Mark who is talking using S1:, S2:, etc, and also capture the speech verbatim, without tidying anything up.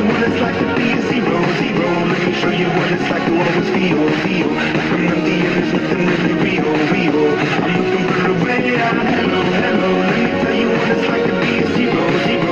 S1: what it's like to be a zero, zero. Let me show you what it's like to always feel, feel like I'm empty and there's nothing really real, real. I'm looking for a way out. Hello, hello. Let me tell you what it's like to be a zero, zero.